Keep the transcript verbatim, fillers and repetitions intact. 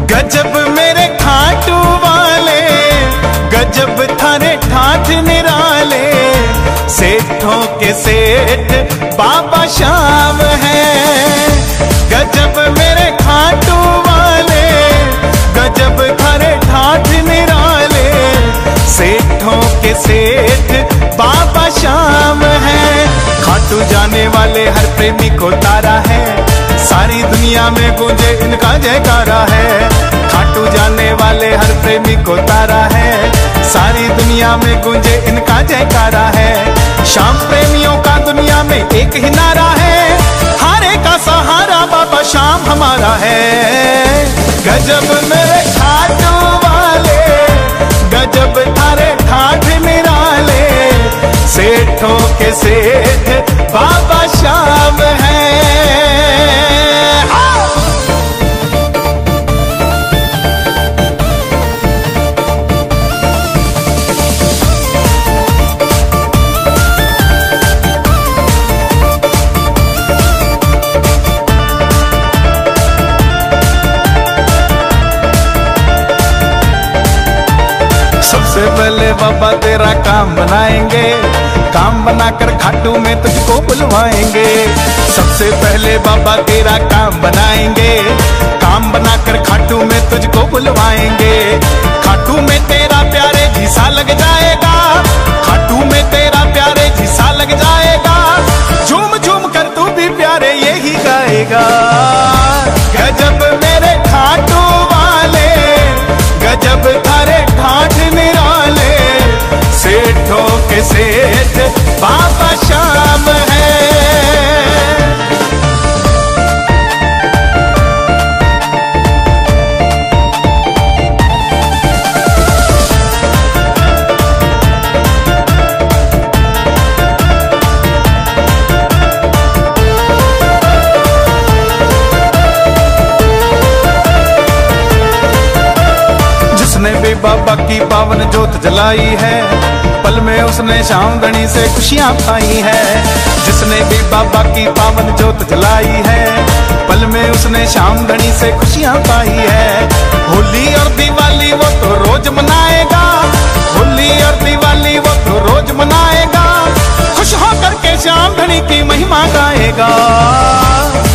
गजब मेरे खाटू वाले, गजब थारे ठाठ निराले, सेठों के सेठ बाबा श्याम है। गजब मेरे खाटू वाले, गजब थारे ठाठ निराले, सेठों के सेठ बाबा श्याम है। खाटू जाने वाले हर प्रेमी को तारा है, सारी दुनिया में गूंजे इनका जयकारा है। खाटू जाने वाले हर प्रेमी को तारा है, सारी दुनिया में गूंजे इनका जयकारा है। श्याम प्रेमियों का दुनिया में एक ही नारा है, हारे का सहारा बाबा श्याम हमारा है। गजब मेरे खाटू वाले, गजब थारे ठाठ निराले, सेठों के सेठ बाबा श्याम है। सबसे पहले बाबा तेरा काम बनाएंगे, काम बनाकर खाटू में तुझको बुलवाएंगे। सबसे पहले बाबा तेरा काम बनाएंगे, काम बनाकर खाटू में तुझको बुलवाएंगे। खाटू में तेरा प्यारे घिसा लग जाएगा, खाटू में तेरा प्यारे घिसा लग जाएगा। झूम झूम कर तू भी प्यारे यही गाएगा। गजब मेरे खाटू वाले, गजब थारे ठाठ निराले, सेठों के सेठ बाबा श्याम है। जिसने भी बाबा की पावन जोत जलाई है, पल में उसने श्याम धनी से खुशियां पाई है। जिसने भी बाबा की पावन जोत जलाई है, पल में उसने श्याम धनी से खुशियां पाई है। होली और दिवाली वो तो रोज मनाएगा, होली और दिवाली वो तो रोज मनाएगा। खुश होकर के श्याम धनी की महिमा गाएगा।